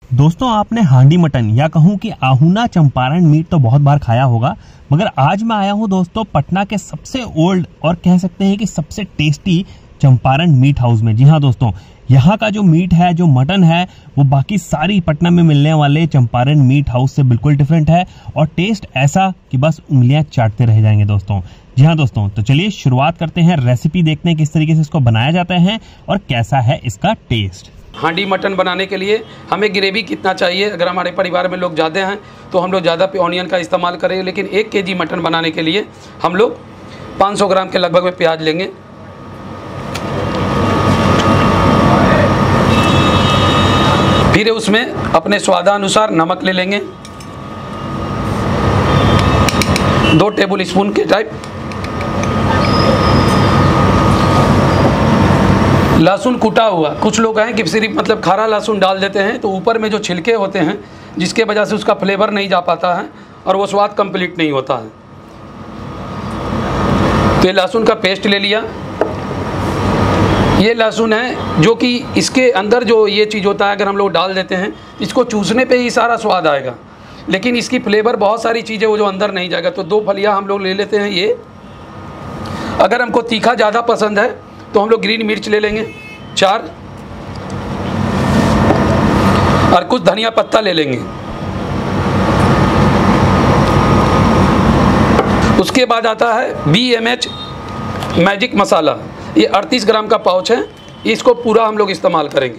दोस्तों आपने हांडी मटन या कहूं कि आहूना चंपारण मीट तो बहुत बार खाया होगा, मगर आज मैं आया हूं दोस्तों पटना के सबसे ओल्ड और कह सकते हैं कि सबसे टेस्टी चंपारण मीट हाउस में। जी हाँ दोस्तों, यहाँ का जो मीट है, जो मटन है, वो बाकी सारी पटना में मिलने वाले चंपारण मीट हाउस से बिल्कुल डिफरेंट है और टेस्ट ऐसा कि बस उंगलियां चाटते रह जाएंगे दोस्तों। जी हाँ दोस्तों, तो चलिए शुरुआत करते हैं, रेसिपी देखते हैं किस तरीके से इसको बनाया जाता है और कैसा है इसका टेस्ट। हांडी मटन बनाने के लिए हमें ग्रेवी कितना चाहिए, अगर हमारे परिवार में लोग ज़्यादा हैं तो हम लोग ज़्यादा ऑनियन का इस्तेमाल करेंगे, लेकिन 1 केजी मटन बनाने के लिए हम लोग 500 ग्राम के लगभग में प्याज लेंगे। फिर उसमें अपने स्वादानुसार नमक ले लेंगे, 2 टेबल स्पून के टाइप। लहसुन कूटा हुआ, कुछ लोग हैं कि सिर्फ मतलब खारा लहसुन डाल देते हैं तो ऊपर में जो छिलके होते हैं जिसके वजह से उसका फ्लेवर नहीं जा पाता है और वो स्वाद कंप्लीट नहीं होता है। तो ये लहसुन का पेस्ट ले लिया। ये लहसुन है जो कि इसके अंदर जो ये चीज़ होता है, अगर हम लोग डाल देते हैं इसको चूसने पे ही सारा स्वाद आएगा, लेकिन इसकी फ्लेवर बहुत सारी चीज़ें वो जो अंदर नहीं जाएगा। तो 2 फलियाँ हम लोग ले लेते हैं ये। अगर हमको तीखा ज़्यादा पसंद है तो हम लोग ग्रीन मिर्च ले लेंगे 4 और कुछ धनिया पत्ता ले लेंगे। उसके बाद आता है BMH मैजिक मसाला, ये 38 ग्राम का पाउच है, इसको पूरा हम लोग इस्तेमाल करेंगे।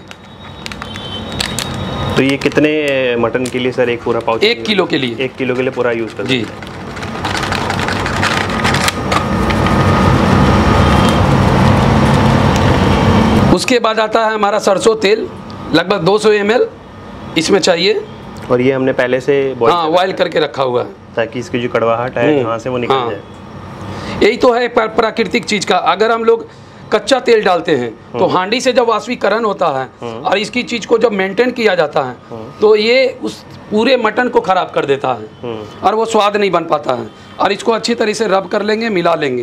तो ये कितने मटन के लिए सर एक पूरा पाउच? 1 किलो के लिए। 1 किलो के लिए पूरा यूज़ कर जी। उसके बाद आता है हमारा सरसों तेल, लगभग 200 ml इसमें चाहिए। और ये हमने पहले से बॉयल करके रखा हुआ है ताकि इसकी जो कड़वाहट है यहाँ से वो निकल जाए। यही तो है प्राकृतिक चीज़ का। अगर हम लोग कच्चा तेल डालते हैं तो हांडी से जब वाष्पीकरण होता है और इसकी चीज़ को जब मेंटेन किया जाता है तो ये उस पूरे मटन को ख़राब कर देता है और वो स्वाद नहीं बन पाता है। और इसको अच्छी तरह से रब कर लेंगे, मिला लेंगे।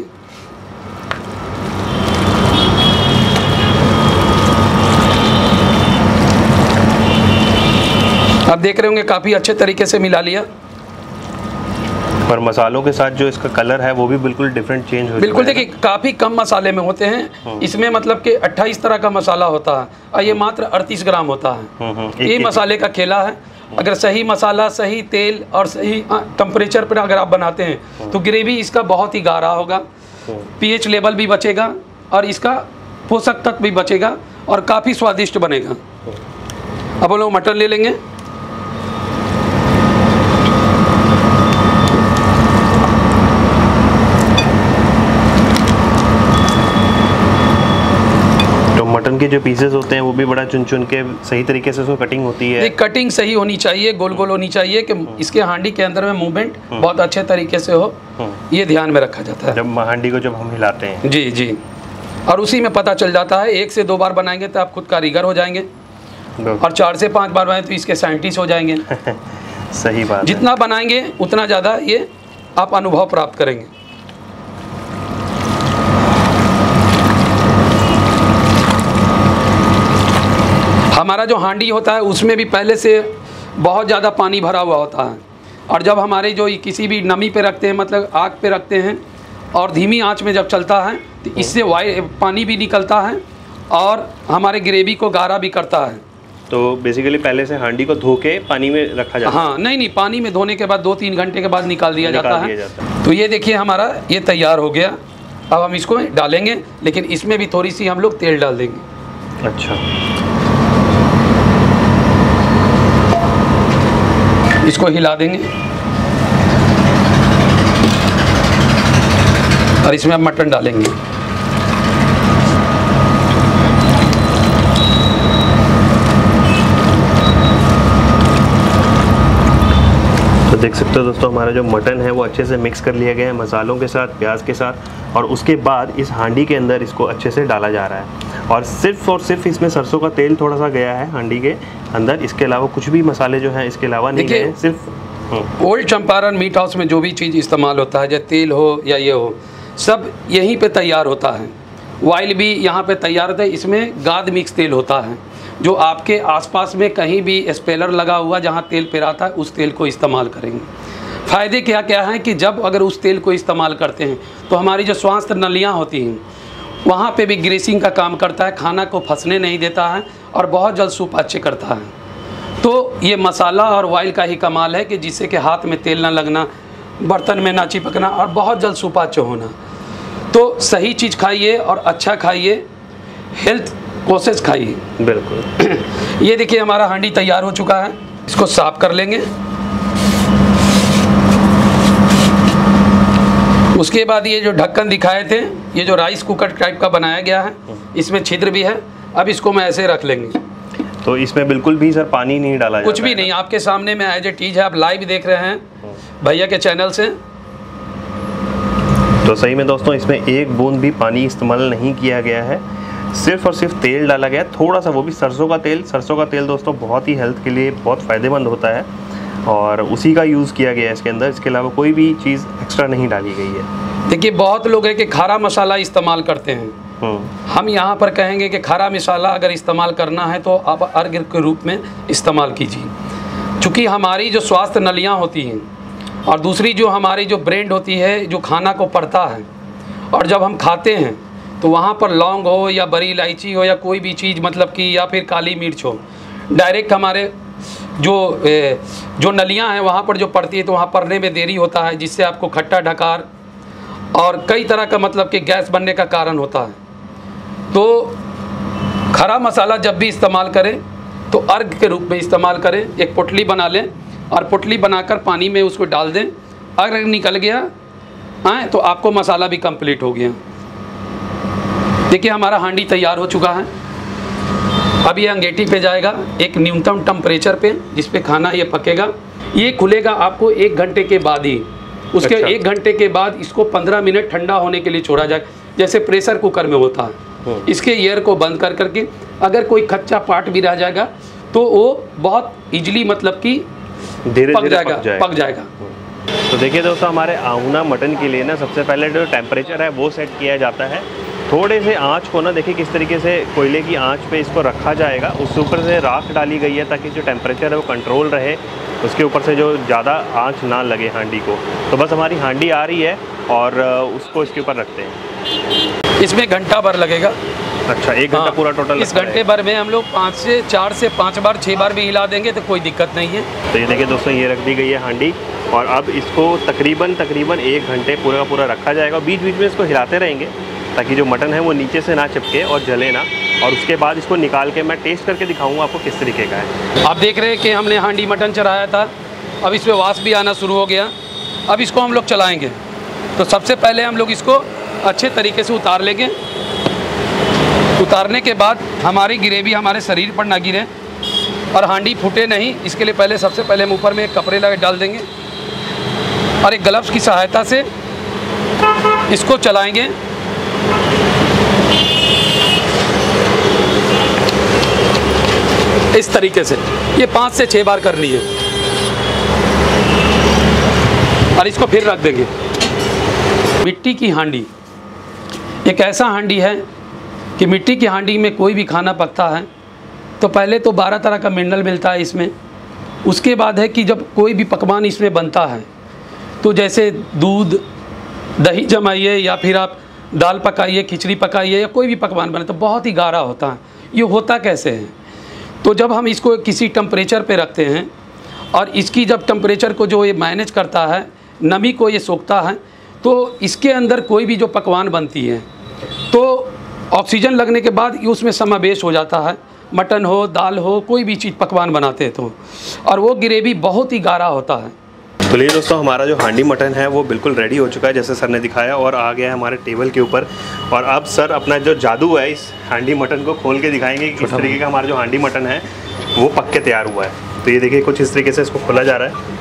आप देख रहे होंगे काफ़ी अच्छे तरीके से मिला लिया। और मसालों के साथ जो इसका कलर है वो भी बिल्कुल डिफरेंट चेंज हो। बिल्कुल, देखिए काफ़ी कम मसाले में होते हैं। इसमें मतलब कि 28 तरह का मसाला होता है और ये मात्र 38 ग्राम होता है। ये मसाले का खेला है। अगर सही मसाला, सही तेल और सही टेम्परेचर पर अगर आप बनाते हैं तो ग्रेवी इसका बहुत ही गाढ़ा होगा, pH लेवल भी बचेगा और इसका पोषक तत्व भी बचेगा और काफ़ी स्वादिष्ट बनेगा। अब हम लोग मटन ले लेंगे। मटन के जो पीसेस होते हैं वो भी बड़ा चुन चुन के सही तरीके से उसको कटिंग होती है। कटिंग सही होनी चाहिए, गोल गोल होनी चाहिए कि इसके हांडी के अंदर में मूवमेंट बहुत अच्छे तरीके से हो, ये ध्यान में रखा जाता है जब हांडी को जब हम हिलाते हैं। जी जी, और उसी में पता चल जाता है। 1 से 2 बार बनाएंगे तो आप खुद कारीगर हो जाएंगे और 4 से 5 बार बनाए तो इसके साइंटिस्ट हो जाएंगे। सही बात। जितना बनाएंगे उतना ज़्यादा ये आप अनुभव प्राप्त करेंगे। हमारा जो हांडी होता है उसमें भी पहले से बहुत ज़्यादा पानी भरा हुआ होता है और जब हमारे जो किसी भी नमी पे रखते हैं, मतलब आग पे रखते हैं और धीमी आंच में जब चलता है तो इससे पानी भी निकलता है और हमारे ग्रेवी को गाढ़ा भी करता है। तो बेसिकली पहले से हांडी को धो के पानी में रखा जाता है? हाँ, नहीं, पानी में धोने के बाद 2-3 घंटे के बाद निकाल दिया जाता है। तो ये देखिए हमारा ये तैयार हो गया। अब हम इसको डालेंगे, लेकिन इसमें भी थोड़ी सी हम लोग तेल डाल देंगे। अच्छा, इसको हिला देंगे और इसमें अब मटन डालेंगे। तो देख सकते हो दोस्तों, हमारा जो मटन है वो अच्छे से मिक्स कर लिया गया है मसालों के साथ, प्याज के साथ, और उसके बाद इस हांडी के अंदर इसको अच्छे से डाला जा रहा है और सिर्फ इसमें सरसों का तेल थोड़ा सा गया है हांडी के अंदर। इसके अलावा कुछ भी मसाले जो हैं इसके अलावा नहीं गए, सिर्फ ओल्ड चंपारण मीट हाउस में जो भी चीज़ इस्तेमाल होता है, चाहे तेल हो या ये हो, सब यहीं पे तैयार होता है। ऑयल भी यहाँ पे तैयार होता है। इसमें गाद मिक्स तेल होता है जो आपके आसपास में कहीं भी स्पेलर लगा हुआ जहाँ तेल पिराता है उस तेल को इस्तेमाल करेंगे। फ़ायदे क्या क्या हैं कि जब अगर उस तेल को इस्तेमाल करते हैं तो हमारी जो श्वास नलियाँ होती हैं वहाँ पे भी ग्रीसिंग का काम करता है, खाना को फंसने नहीं देता है और बहुत जल्द सूप अच्छे करता है। तो ये मसाला और ऑयल का ही कमाल है कि जिससे कि हाथ में तेल ना लगना, बर्तन में ना चिपकना और बहुत जल्द सूप अच्छे होना। तो सही चीज़ खाइए और अच्छा खाइए, हेल्थ कोशिश खाइए। बिल्कुल। ये देखिए हमारा हांडी तैयार हो चुका है, इसको साफ कर लेंगे। उसके बाद ये जो ढक्कन दिखाए थे, ये जो राइस कुकर टाइप का बनाया गया है, इसमें छिद्र भी है। अब इसको मैं ऐसे रख लेंगे। तो इसमें बिल्कुल भी सर पानी नहीं डाला जाता? कुछ भी नहीं, आपके सामने में एज ए टीज है। आप लाइव देख रहे हैं भैया के चैनल से। तो सही में दोस्तों इसमें एक बूंद भी पानी इस्तेमाल नहीं किया गया है, सिर्फ और सिर्फ तेल डाला गया है, थोड़ा सा, वो भी सरसों का तेल। सरसों का तेल दोस्तों बहुत ही हेल्थ के लिए बहुत फ़ायदेमंद होता है और उसी का यूज़ किया गया है इसके अंदर। इसके अलावा कोई भी चीज़ एक्स्ट्रा नहीं डाली गई है। देखिए बहुत लोग हैं कि खारा मसाला इस्तेमाल करते हैं। हम यहाँ पर कहेंगे कि खारा मसाला अगर इस्तेमाल करना है तो आप अर्घ्य के रूप में इस्तेमाल कीजिए। चूँकि हमारी जो स्वास्थ्य नलियाँ होती हैं और दूसरी जो हमारी जो ब्रेन होती है जो खाना को पढ़ता है, और जब हम खाते हैं तो वहाँ पर लौंग हो या बड़ी इलायची हो या कोई भी चीज़ मतलब कि या फिर काली मिर्च हो, डायरेक्ट हमारे जो नलियाँ हैं वहाँ पर जो पड़ती है तो वहाँ पड़ने में देरी होता है, जिससे आपको खट्टा ढकार और कई तरह का मतलब कि गैस बनने का कारण होता है। तो खरा मसाला जब भी इस्तेमाल करें तो अर्घ के रूप में इस्तेमाल करें। एक पोटली बना लें और पोटली बनाकर पानी में उसको डाल दें। अगर निकल गया तो आपको मसाला भी कंप्लीट हो गया। देखिए हमारा हांडी तैयार हो चुका है। अब ये अंगेठी पे जाएगा एक न्यूनतम टेम्परेचर पे, जिस पे खाना ये पकेगा। ये खुलेगा आपको 1 घंटे के बाद ही। उसके 1 घंटे के बाद इसको 15 मिनट ठंडा होने के लिए छोड़ा जाए, जैसे प्रेशर कुकर में होता है। इसके एयर को बंद कर करके अगर कोई कच्चा पार्ट भी रह जाएगा तो वो बहुत इजीली मतलब कि पक जाएगा। तो देखिए दोस्तों हमारे आहूना मटन के लिए ना सबसे पहले जो टेम्परेचर है वो सेट किया जाता है। थोड़े से आंच को ना देखिए किस तरीके से कोयले की आंच पे इसको रखा जाएगा। उसके ऊपर से राख डाली गई है ताकि जो टेम्परेचर है वो कंट्रोल रहे, उसके ऊपर से जो ज़्यादा आंच ना लगे हांडी को। तो बस हमारी हांडी आ रही है और उसको इसके ऊपर रखते हैं। इसमें घंटा भर लगेगा। अच्छा, 1 घंटा पूरा टोटल? इस घंटे भर में हम लोग 4 से 5 बार 6 बार भी हिला देंगे तो कोई दिक्कत नहीं है। तो ये देखिए दोस्तों ये रख दी गई है हांडी और अब इसको तकरीबन 1 घंटे पूरा का पूरा रखा जाएगा। बीच बीच में इसको हिलाते रहेंगे ताकि जो मटन है वो नीचे से ना चिपके और जले ना। और उसके बाद इसको निकाल के मैं टेस्ट करके दिखाऊंगा आपको किस तरीके का है। आप देख रहे हैं कि हमने हांडी मटन चढ़ाया था, अब इसमें वास भी आना शुरू हो गया। अब इसको हम लोग चलाएँगे। तो सबसे पहले हम लोग इसको अच्छे तरीके से उतार लेंगे। उतारने के बाद हमारी ग्रेवी हमारे शरीर पर ना गिरे और हांडी फूटे नहीं, इसके लिए पहले सबसे पहले हम ऊपर में एक कपड़े लगा डाल देंगे और एक ग्लव्स की सहायता से इसको चलाएंगे। इस तरीके से ये 5 से 6 बार करनी है और इसको फिर रख देंगे। मिट्टी की हांडी एक ऐसा हांडी है कि मिट्टी की हांडी में कोई भी खाना पकता है तो पहले तो 12 तरह का मिनरल मिलता है इसमें। उसके बाद है कि जब कोई भी पकवान इसमें बनता है तो जैसे दूध दही जमाइए या फिर आप दाल पकाइए, खिचड़ी पकाइए या कोई भी पकवान बने तो बहुत ही गाढ़ा होता है। ये होता कैसे है? तो जब हम इसको किसी टेम्परेचर पे रखते हैं और इसकी जब टेम्परेचर को जो ये मैनेज करता है, नमी को ये सोखता है, तो इसके अंदर कोई भी जो पकवान बनती है तो ऑक्सीजन लगने के बाद उसमें समावेश हो जाता है। मटन हो, दाल हो, कोई भी चीज़ पकवान बनाते हैं तो, और वो ग्रेवी बहुत ही गाढ़ा होता है। तो लिए दोस्तों हमारा जो हांडी मटन है वो बिल्कुल रेडी हो चुका है जैसे सर ने दिखाया और आ गया है हमारे टेबल के ऊपर। और अब सर अपना जो जादू है इस हांडी मटन को खोल के दिखाएंगे कि किस तरीके का हमारा जो हांडी मटन है वो पक के तैयार हुआ है। तो ये देखिए कुछ इस तरीके से इसको खोला जा रहा है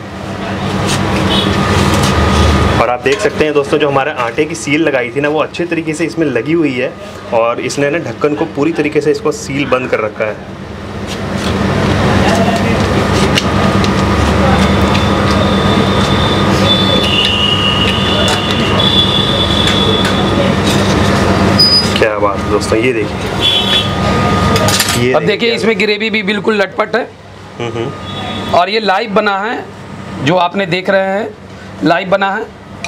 और आप देख सकते हैं दोस्तों जो हमारे आटे की सील लगाई थी ना वो अच्छे तरीके से इसमें लगी हुई है और इसने ना ढक्कन को पूरी तरीके से इसको सील बंद कर रखा है। क्या बात है दोस्तों, ये देखिए अब देखिए इसमें ग्रेवी भी बिल्कुल लटपट है। और ये लाइव बना है, जो आपने देख रहे हैं लाइव बना है।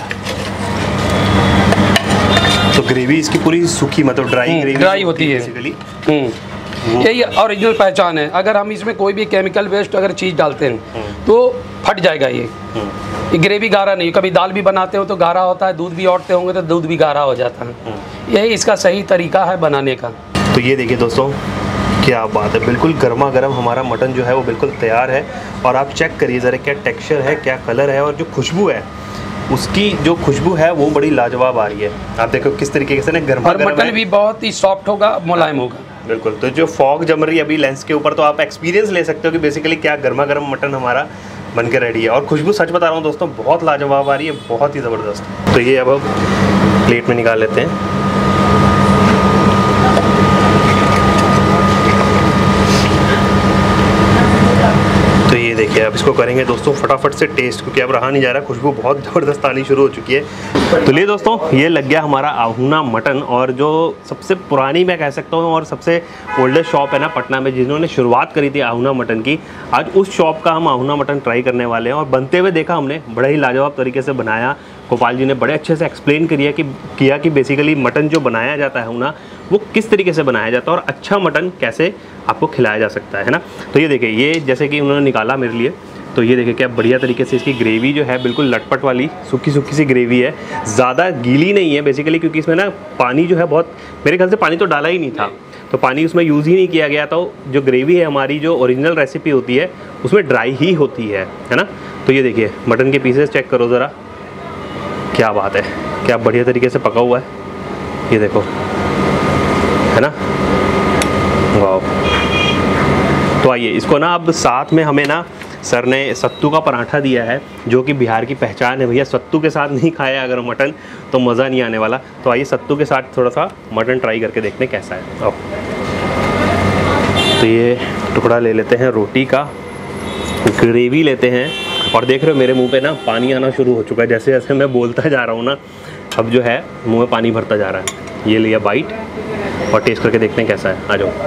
तो ग्रेवी इसकी पूरी सूखी, मतलब ड्राई होती है बेसिकली। यही ओरिजिनल पहचान है। अगर हम इसमें कोई भी केमिकल वेस्ट अगर चीज़ डालते हैं तो फट जाएगा ये ग्रेवी गाढ़ा नहीं। कभी दाल भी बनाते हो तो गाढ़ा होता है, दूध भी औटते होंगे तो दूध भी गाढ़ा हो जाता है। यही इसका सही तरीका है बनाने का। तो ये देखिए दोस्तों, क्या बात है, बिल्कुल गर्मा गर्म हमारा मटन जो है वो बिल्कुल तैयार है। और आप चेक करिए ज़रा, क्या टेक्सचर है, क्या कलर है, और जो खुशबू है, उसकी जो खुशबू है वो बड़ी लाजवाब आ रही है। आप देखो किस तरीके से ना गर्मा गर्म मटन भी बहुत ही सॉफ्ट होगा, मुलायम होगा। बिल्कुल। तो जो फॉग जम रही है अभी लेंस के ऊपर, तो आप एक्सपीरियंस ले सकते हो कि बेसिकली क्या गर्मा गर्म मटन हमारा बन के रेडी है। और खुशबू सच बता रहा हूँ दोस्तों, बहुत लाजवाब आ रही है, बहुत ही ज़बरदस्त। तो ये अब हम प्लेट में निकाल लेते हैं। तो ये देखिए, अब इसको करेंगे दोस्तों फटाफट से टेस्ट, क्योंकि अब रहा नहीं जा रहा, खुशबू बहुत ज़बरदस्त आनी शुरू हो चुकी है। तो लिए दोस्तों, ये लग गया हमारा आहूना मटन। और जो सबसे पुरानी मैं कह सकता हूँ और सबसे ओल्डेस्ट शॉप है ना पटना में, जिन्होंने शुरुआत करी थी आहूना मटन की, आज उस शॉप का हम आहूना मटन ट्राई करने वाले हैं। और बनते हुए देखा हमने, बड़ा ही लाजवाब तरीके से बनाया। गोपाल जी ने बड़े अच्छे से एक्सप्लेन किया कि बेसिकली मटन जो बनाया जाता है ना, वो किस तरीके से बनाया जाता है और अच्छा मटन कैसे आपको खिलाया जा सकता है ना। तो ये देखिए, ये जैसे कि उन्होंने निकाला मेरे लिए, तो ये देखिए क्या बढ़िया तरीके से इसकी ग्रेवी जो है बिल्कुल लटपट वाली सूखी सूखी सी ग्रेवी है, ज़्यादा गीली नहीं है बेसिकली, क्योंकि इसमें ना पानी जो है बहुत, मेरे ख्याल से पानी तो डाला ही नहीं था, तो पानी उसमें यूज़ ही नहीं किया गया। तो जो ग्रेवी है हमारी, जो ओरिजिनल रेसिपी होती है उसमें ड्राई ही होती है ना। तो ये देखिए मटन के पीसेस चेक करो ज़रा, क्या बात है, क्या बढ़िया तरीके से पका हुआ है, ये देखो, है ना, वाह। तो आइए इसको ना, अब साथ में हमें ना सर ने सत्तू का पराठा दिया है, जो कि बिहार की पहचान है भैया। सत्तू के साथ नहीं खाया अगर मटन तो मज़ा नहीं आने वाला। तो आइए सत्तू के साथ थोड़ा सा मटन ट्राई करके देखते हैं कैसा है। तो ये टुकड़ा ले लेते हैं रोटी का, ग्रेवी लेते हैं, और देख रहे हो मेरे मुंह पे ना पानी आना शुरू हो चुका है। जैसे जैसे मैं बोलता जा रहा हूँ ना, अब जो है मुंह में पानी भरता जा रहा है। ये लिया बाइट और टेस्ट करके देखते हैं कैसा है। आ जाओ।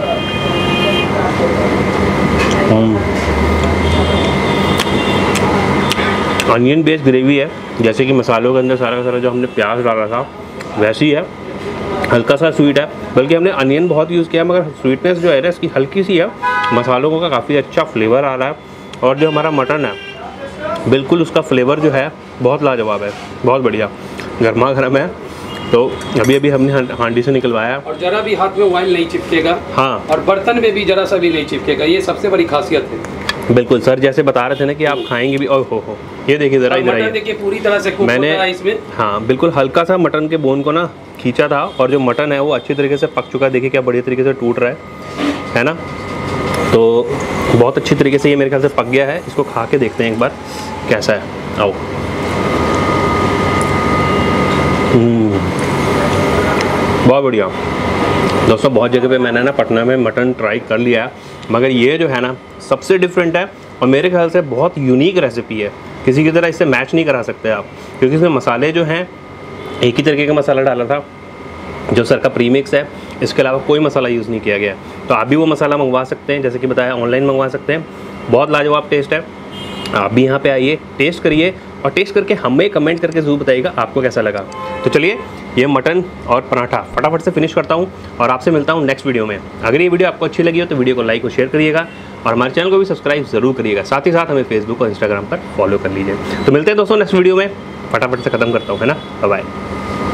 अनियन बेस्ड ग्रेवी है, जैसे कि मसालों के अंदर सारा का सारा जो हमने प्याज डाला था वैसी है, हल्का सा स्वीट है, बल्कि हमने अनियन बहुत यूज़ किया, मगर स्वीटनेस जो है ना इसकी हल्की सी है। मसालों का काफ़ी अच्छा फ्लेवर आ रहा है, और जो हमारा मटन है बिल्कुल उसका फ्लेवर जो है बहुत लाजवाब है, बहुत बढ़िया, गर्मा गर्म है। तो अभी अभी हमने हांडी से निकलवाया, और जरा भी हाथ में ऑयल नहीं चिपकेगा। हाँ, और बर्तन में भी जरा सा भी नहीं चिपकेगा, ये सबसे बड़ी खासियत है। बिल्कुल सर जैसे बता रहे थे ना कि आप खाएंगे भी। और हो ये देखिए ज़रा इधर आइए, देखिए पूरी तरह से कुक मैंने होता है इसमें। हाँ बिल्कुल हल्का सा मटन के बोन को ना खींचा था, और जो मटन है वो अच्छी तरीके से पक चुका है। देखिए क्या बढ़िया तरीके से टूट रहा है ना। तो बहुत अच्छी तरीके से ये मेरे ख्याल से पक गया है। इसको खा के देखते हैं एक बार कैसा है। आओ। बहुत बढ़िया दोस्तों, बहुत जगह पे मैंने ना पटना में मटन ट्राई कर लिया है, मगर ये जो है ना सबसे डिफरेंट है, और मेरे ख्याल से बहुत यूनिक रेसिपी है। किसी की तरह इससे मैच नहीं करा सकते आप, क्योंकि इसमें मसाले जो हैं एक ही तरीके का मसाला डाला था जो सर का प्रीमिक्स है, इसके अलावा कोई मसाला यूज़ नहीं किया गया। तो आप भी वो मसाला मंगवा सकते हैं, जैसे कि बताया ऑनलाइन मंगवा सकते हैं। बहुत लाजवाब टेस्ट है। आप भी यहाँ पे आइए, टेस्ट करिए, और टेस्ट करके हमें कमेंट करके ज़रूर बताइएगा आपको कैसा लगा। तो चलिए ये मटन और पराठा फटाफट से फिनिश करता हूँ, और आपसे मिलता हूँ नेक्स्ट वीडियो में। अगर ये वीडियो आपको अच्छी लगी हो तो वीडियो को लाइक और शेयर करिएगा, और हमारे चैनल को भी सब्सक्राइब ज़रूर करिएगा। साथ ही साथ हमें फेसबुक और इंस्टाग्राम पर फॉलो कर लीजिए। तो मिलते हैं दोस्तों नेक्स्ट वीडियो में, फटाफट से ख़त्म करता हूँ, है ना। Bye bye.